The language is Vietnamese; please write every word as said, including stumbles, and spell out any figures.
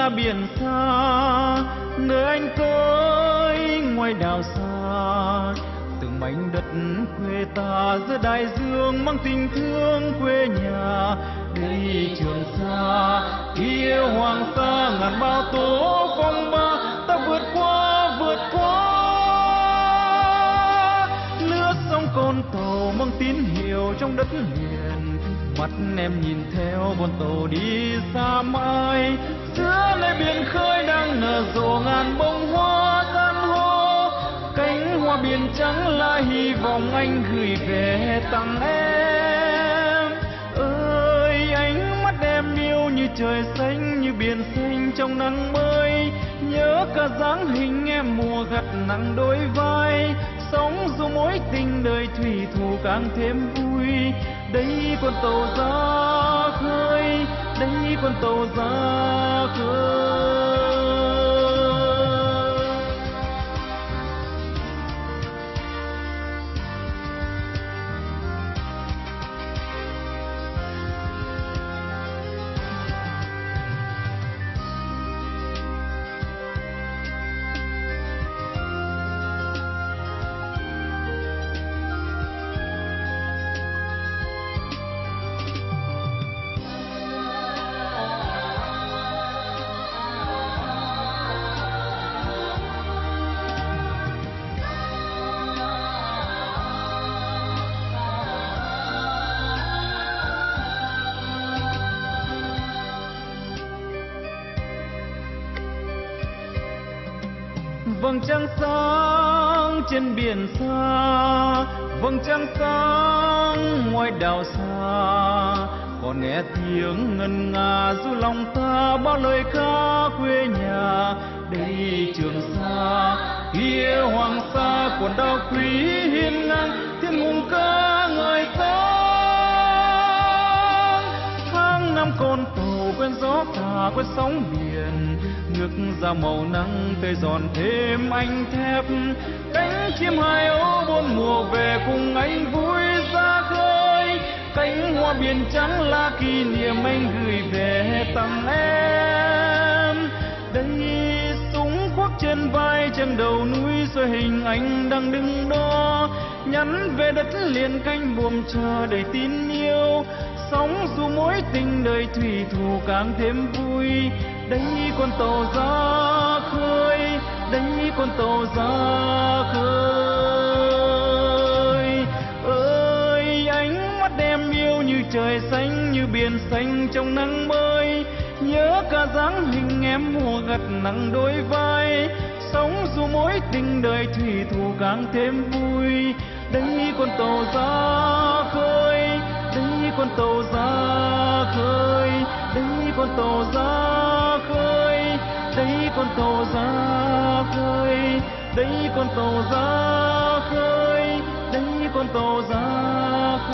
là biển xa, nơi anh tới ngoài đảo xa. Từng mảnh đất quê ta giữa đại dương mang tình thương quê nhà. Đây Trường Sa, kia Hoàng Sa, ngàn bao tố phong ba, ta vượt qua vượt qua. Lướt sông Cồn Tàu mang tín hiệu trong đất liền, mắt em nhìn theo con tàu đi xa mãi. Giữa nơi biển khơi đang nở rộ ngàn bông hoa san hô, cánh hoa biển trắng là hy vọng anh gửi về tặng em. Ơi ánh mắt em yêu như trời xanh, như biển xanh trong nắng mới. Nhớ cả dáng hình em mùa gặt nặng đôi vai, sống dù mối tình đời thủy thủ càng thêm vui. Đây con tàu ra khơi, đây con tàu ra khơi. Vầng trăng sáng trên biển xa, vầng trăng sáng ngoài đảo xa. Còn nghe tiếng ngân nga du lòng ta bao lời ca quê nhà. Đây Trường Sa, kia Hoàng Sa, quần đảo quý hiên ngang, thiên hùng ca ngời sáng. Tháng năm con tàu quen gió thả quen sóng biển, nước ra màu nắng tươi giòn thêm anh thép. Cánh chim hai ố bốn mùa về cùng anh vui ra khơi, cánh hoa biển trắng là kỷ niệm anh gửi về tặng em. Đây súng khoác trên vai chân đầu núi, rồi hình anh đang đứng đó nhắn về đất liền canh buồm chờ đầy tin yêu. Sống dù mối tình đời thủy thủ càng thêm vui. Đây con tàu ra khơi, đây con tàu ra khơi. Ơi ánh mắt em yêu như trời xanh, như biển xanh trong nắng mới. Nhớ cả dáng hình em mùa gặt nặng đôi vai, sống dù mối tình đời thủy thủ càng thêm vui. Đây con tàu ra khơi, đây con tàu ra khơi, đây con tàu ra khơi, đây con tàu ra khơi, đây con tàu ra khơi, đây con tàu ra khơi.